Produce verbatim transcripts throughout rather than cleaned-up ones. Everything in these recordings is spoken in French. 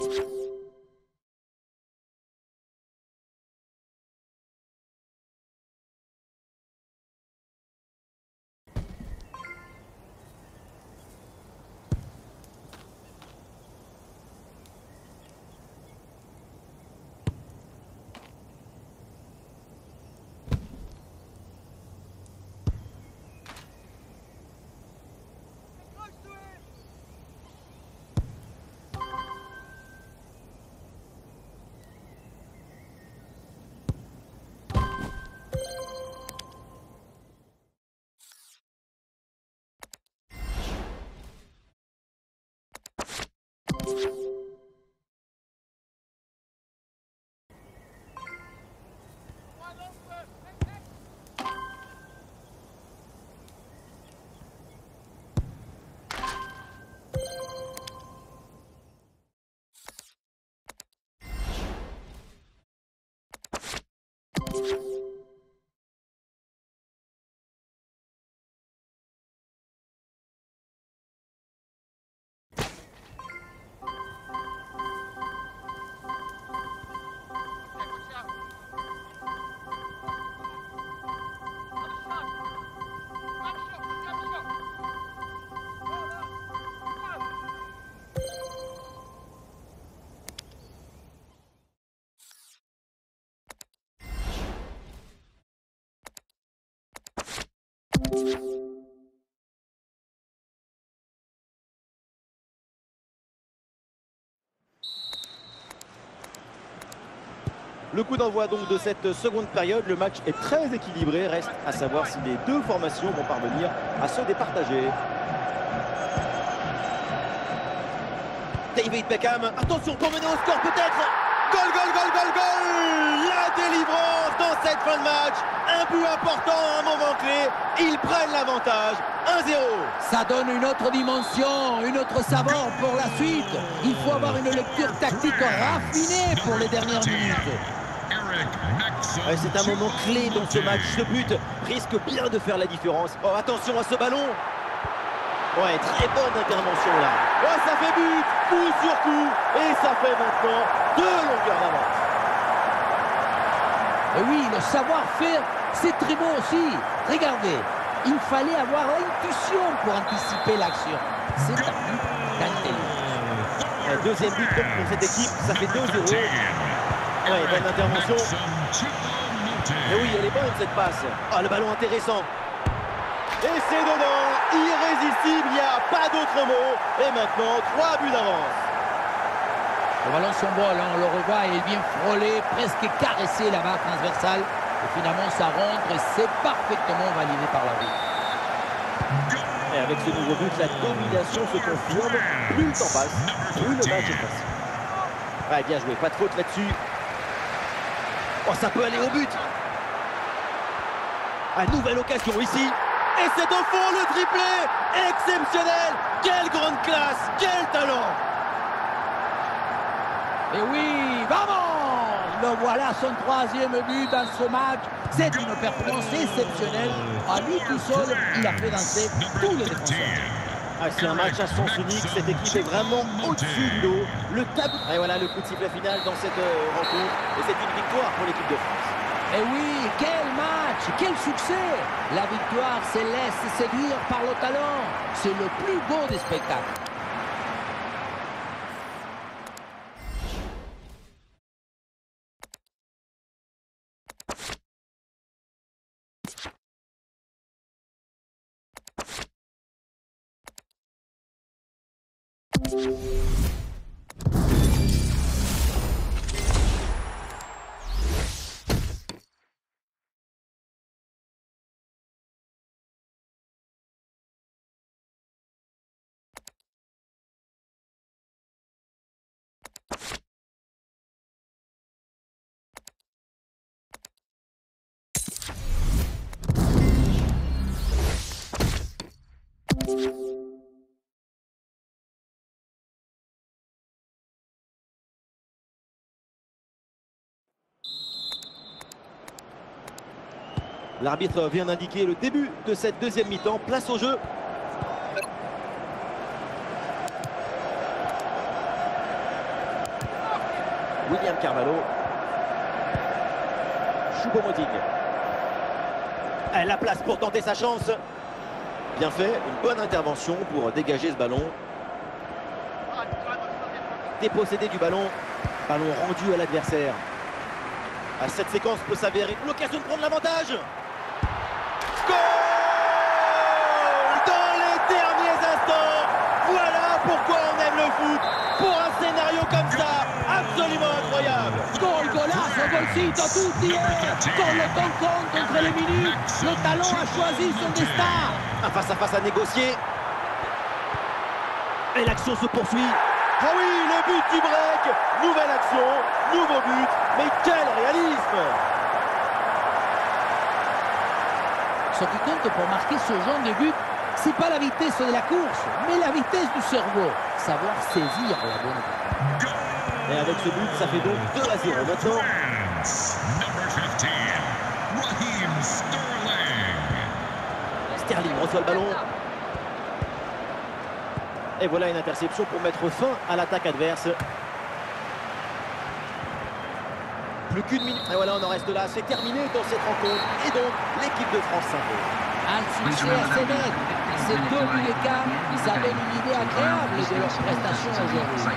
Le coup d'envoi donc de cette seconde période, le match est très équilibré, reste à savoir si les deux formations vont parvenir à se départager. David Beckham, attention pour mener au score peut-être. Goal, goal, goal, goal, goal. La délivrance dans cette fin de match. Un but important à un moment clé. Ils prennent l'avantage. un zéro. Ça donne une autre dimension, une autre saveur pour la suite. Il faut avoir une lecture tactique raffinée pour les dernières minutes. Ouais, c'est un moment clé dans ce match. Ce but risque bien de faire la différence. Oh, attention à ce ballon. Ouais, très bonne intervention là. Oh, ça fait but, coup sur coup. Et ça fait maintenant deux longueurs d'avance. Et oui, le savoir-faire, c'est très beau aussi. Regardez, il fallait avoir l'intuition pour anticiper l'action. C'est un but d'intelligence. Deuxième but pour cette équipe, ça fait deux zéro. Ouais, bonne intervention. Et oui, elle est bonne cette passe. Oh, le ballon intéressant. Et c'est dedans, irrésistible, il n'y a pas d'autre mot. Et maintenant, trois buts d'avance. Le ballon s'envole, hein, on le revoit, et il vient frôler, presque caresser la barre transversale. Et finalement, ça rentre et c'est parfaitement validé par l'arbitre. Et avec ce nouveau but, la domination se confirme. Plus le temps passe, plus le match est facile. Ouais, bien joué, pas de faute là-dessus. Oh, ça peut aller au but. Ah, nouvelle occasion ici. Et c'est au fond le triplé. Exceptionnel. Quelle grande classe. Quel talent. Et oui, vamos. Le voilà, son troisième but dans ce match. C'est une performance exceptionnelle. À lui tout seul, il a fait danser tous les défenseurs. Ah, c'est un match à sens unique. Cette équipe est vraiment au-dessus du lot. Le tableau. Et voilà le coup de sifflet final dans cette euh, rencontre. Et c'est une victoire pour l'équipe de France. Et oui, quel match, quel succès! La victoire se laisse séduire par le talent. C'est le plus beau des spectacles. L'arbitre vient d'indiquer le début de cette deuxième mi-temps. Place au jeu. William Carvalho. Choupo-Moting. La place pour tenter sa chance. Bien fait, une bonne intervention pour dégager ce ballon. Dépossédé du ballon. Ballon rendu à l'adversaire. Cette séquence peut s'avérer l'occasion de prendre l'avantage. Goal dans les derniers instants. Voilà pourquoi on aime le foot. Pour un scénario comme ça, absolument incroyable. Gol, golazo, golcito, tutti, con le temps compte contre les minutes. Le talent a choisi son destin. Un face à face à négocier. Et l'action se poursuit. Ah oui, le but du break. Nouvelle action, nouveau but. Mais quel réalisme! Ce qui compte pour marquer ce genre de but, c'est pas la vitesse de la course, mais la vitesse du cerveau. Savoir saisir la bonne occasion. Et avec ce but, ça fait donc deux à zéro maintenant. Sterling reçoit le ballon. Et voilà une interception pour mettre fin à l'attaque adverse. Plus qu'une minute. Et voilà, on en reste là. C'est terminé dans cette rencontre. Et donc, l'équipe de France s'impose. Un succès assez net. Ces deux buts d'écart, ils avaient une idée agréable de leur prestation aujourd'hui.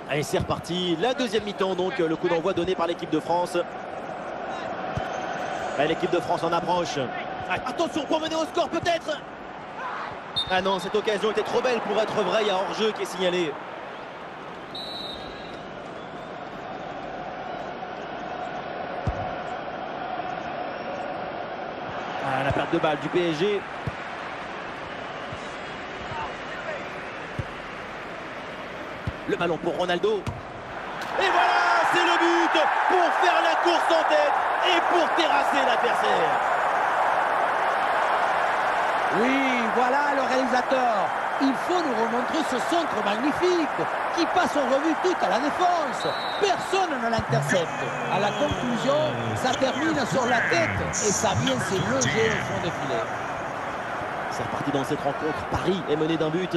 Allez, c'est reparti. La deuxième mi-temps, donc le coup d'envoi donné par l'équipe de France. L'équipe de France en approche. Attention pour mener au score peut-être. Ah non, cette occasion était trop belle pour être vraie. Il y a hors-jeu qui est signalé. Ah, la perte de balle du P S G. Le ballon pour Ronaldo. Et voilà, c'est le but pour faire la course en tête et pour terrasser l'adversaire. Oui, voilà le réalisateur. Il faut nous remontrer ce centre magnifique qui passe en revue toute à la défense. Personne ne l'intercepte. À la conclusion, ça termine sur la tête et ça vient se loger au fond des filets. C'est reparti dans cette rencontre. Paris est mené d'un but.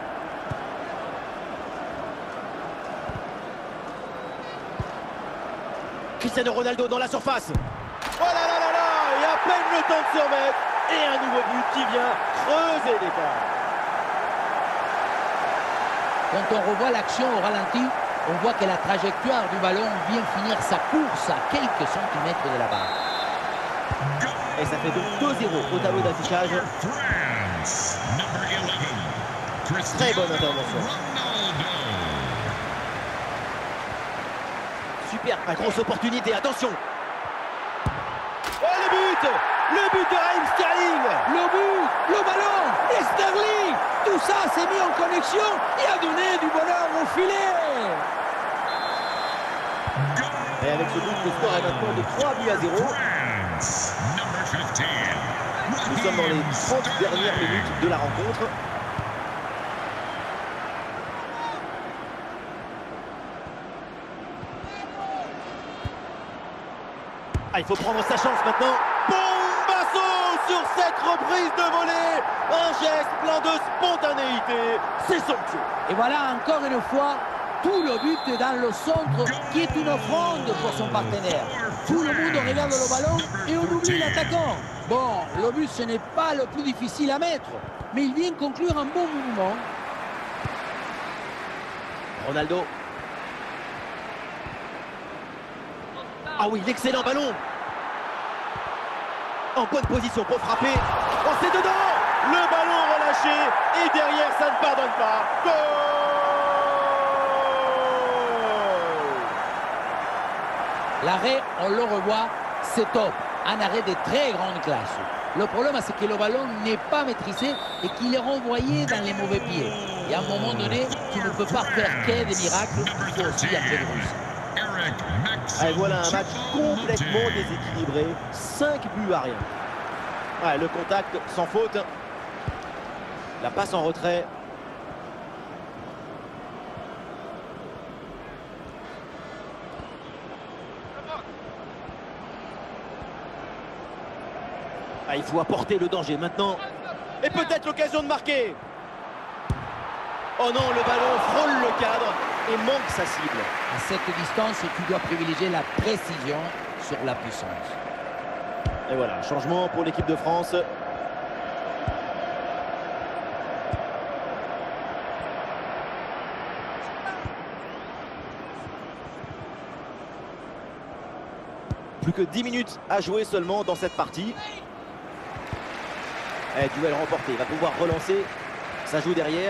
Cristiano Ronaldo dans la surface. Oh là là là là, il y a à peine le temps de se remettre. Et un nouveau but qui vient creuser l'écart. Quand on revoit l'action au ralenti, on voit que la trajectoire du ballon vient finir sa course à quelques centimètres de la barre. Et ça fait donc deux zéro au tableau d'affichage. Très bonne intervention. Super, une grosse opportunité, attention. Oh le but. Le but de Raheem Sterling. Le but, le ballon et Sterling. Tout ça s'est mis en connexion et a donné du bonheur au filet. Et avec ce but, le score est maintenant de trois buts à zéro. Nous sommes dans les trente dernières minutes de la rencontre. Ah, il faut prendre sa chance maintenant. Bombasso sur cette reprise de volée. Un geste plein de spontanéité. C'est somptueux. Et voilà encore une fois, tout le but est dans le centre qui est une offrande pour son partenaire. Tout le monde regarde le ballon et on oublie l'attaquant. Bon, le but ce n'est pas le plus difficile à mettre, mais il vient conclure un bon mouvement. Ronaldo. Ah oui, l'excellent ballon. En bonne position pour frapper. Oh, c'est dedans. Le ballon relâché. Et derrière, ça ne pardonne pas. Goal. L'arrêt, on le revoit, c'est top. Un arrêt de très grande classe. Le problème, c'est que le ballon n'est pas maîtrisé et qu'il est renvoyé dans les mauvais pieds. Et à un moment donné, tu ne peux pas faire que des miracles. Il faut aussi un peu de réussite. Allez, voilà un match complètement déséquilibré. cinq buts à rien. Ouais, le contact sans faute. La passe en retrait. Ah, il faut apporter le danger maintenant. Et peut-être l'occasion de marquer. Oh non, le ballon frôle le cadre et manque sa cible. À cette distance, tu dois privilégier la précision sur la puissance. Et voilà, changement pour l'équipe de France. Plus que dix minutes à jouer seulement dans cette partie. Et duel remporté, il va pouvoir relancer. Ça joue derrière.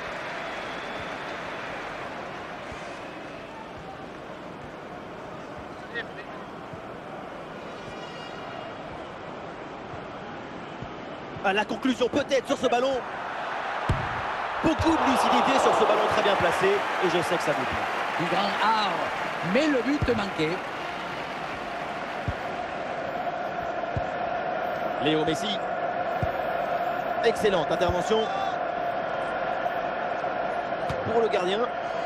À la conclusion peut-être sur ce ballon. Beaucoup de lucidité sur ce ballon très bien placé. Et je sais que ça vous plaît. Du grand art, mais le but manqué. Léo Messi. Excellente intervention. Pour le gardien.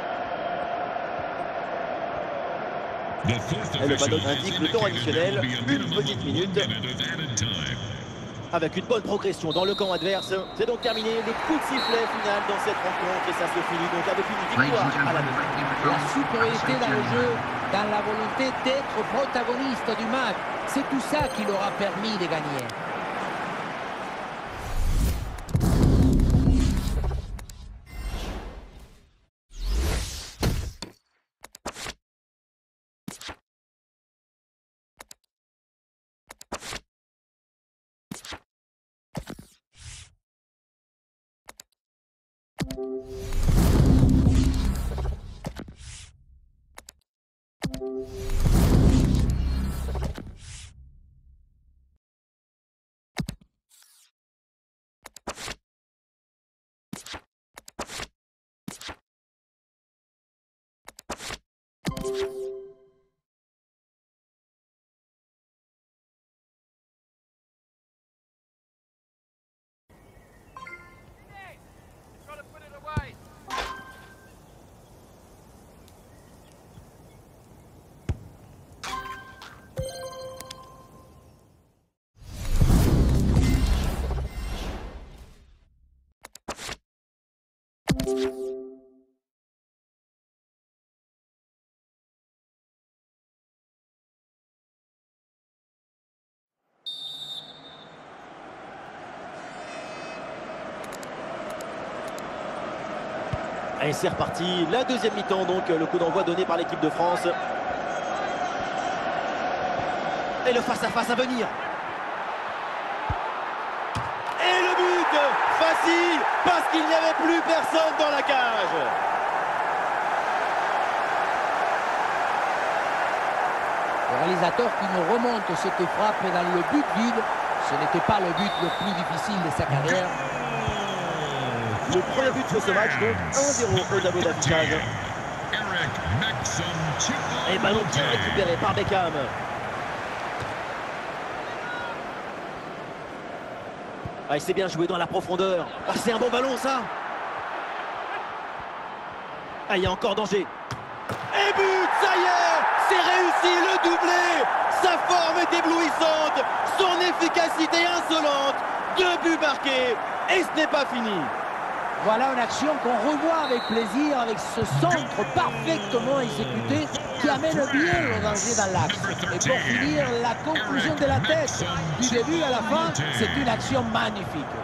Et le ballon indique le temps additionnel. Une petite minute. Avec une bonne progression dans le camp adverse. C'est donc terminé. Le coup de sifflet final dans cette rencontre. Et ça se finit donc avec une victoire à la maison. La supériorité dans le jeu, dans la volonté d'être protagoniste du match. C'est tout ça qui leur a permis de gagner. Allez, c'est reparti. La deuxième mi-temps, donc le coup d'envoi donné par l'équipe de France. Et le face-à-face -à, -face à venir. Et le but facile, parce qu'il n'y avait plus personne dans la cage. Le réalisateur qui nous remonte cette frappe dans le but vide, ce n'était pas le but le plus difficile de sa carrière. Le premier but de ce match, donc un zéro au tableau d'affichage. Et ballon bien récupéré par Beckham. Ah, il s'est bien joué dans la profondeur. Ah, c'est un bon ballon, ça. Ah, il y a encore danger. Et but, ça y est, c'est réussi, le doublé. Sa forme est éblouissante, son efficacité insolente. Deux buts marqués, et ce n'est pas fini. Voilà une action qu'on revoit avec plaisir, avec ce centre parfaitement exécuté qui amène bien le danger dans l'axe. Et pour finir, la conclusion de la tête, du début à la fin, c'est une action magnifique.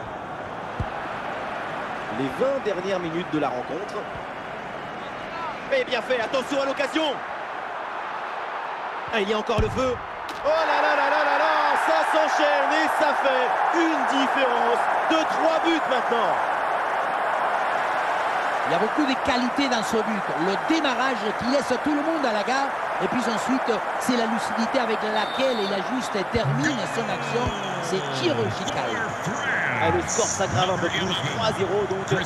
Les vingt dernières minutes de la rencontre. Et bien fait, attention à l'occasion. Ah, il y a encore le feu. Oh là là là là là là, ça s'enchaîne et ça fait une différence de trois buts maintenant. Il y a beaucoup de qualité dans ce but. Le démarrage qui laisse tout le monde à la gare. Et puis ensuite, c'est la lucidité avec laquelle il ajuste et termine son action. C'est chirurgical. Ah, le score s'aggrave un peu plus. trois zéro donc.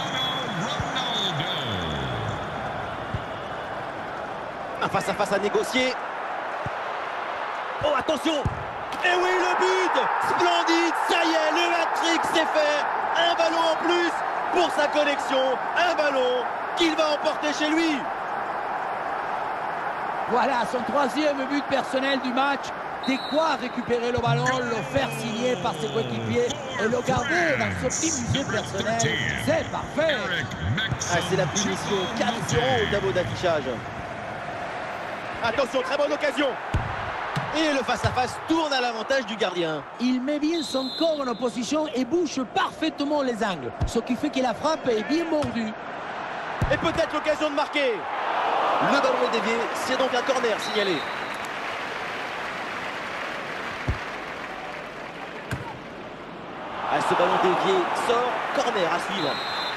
Un face-à-face à négocier. Oh, attention. Et oui, le but. Splendide. Ça y est, le hat-trick c'est fait. Un ballon en plus pour sa collection, un ballon qu'il va emporter chez lui. Voilà son troisième but personnel du match. De quoi récupérer le ballon, le faire signer par ses coéquipiers et le garder dans ce petit musée personnel. C'est parfait. Ah, c'est la punition, quatre zéro au tableau d'affichage. Attention, très bonne occasion. Et le face-à-face tourne à l'avantage du gardien. Il met bien son corps en opposition et bouche parfaitement les angles. Ce qui fait que la frappe est bien mordue. Et peut-être l'occasion de marquer. Le ballon est dévié, c'est donc un corner signalé. Ah, ce ballon dévié sort, corner à suivre.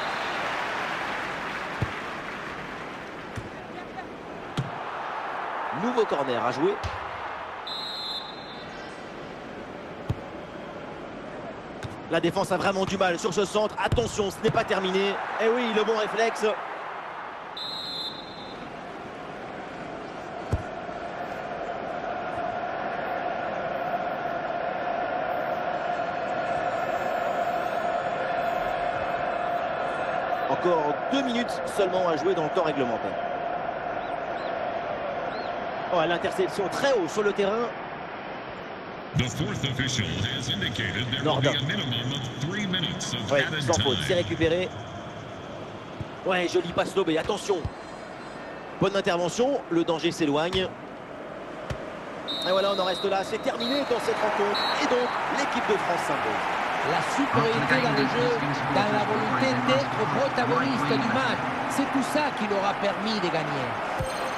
Nouveau corner à jouer. La défense a vraiment du mal sur ce centre. Attention, ce n'est pas terminé. Eh oui, le bon réflexe. Encore deux minutes seulement à jouer dans le temps réglementaire. Oh, l'interception très haut sur le terrain. Nordin. Ouais, sans faute, c'est récupéré. Ouais, joli passe lobé, attention. Bonne intervention, le danger s'éloigne. Et voilà, on en reste là, c'est terminé dans cette rencontre. Et donc, l'équipe de France s'impose. La supériorité dans le jeu, dans la volonté d'être protagoniste du match, c'est tout ça qui leur a permis de gagner.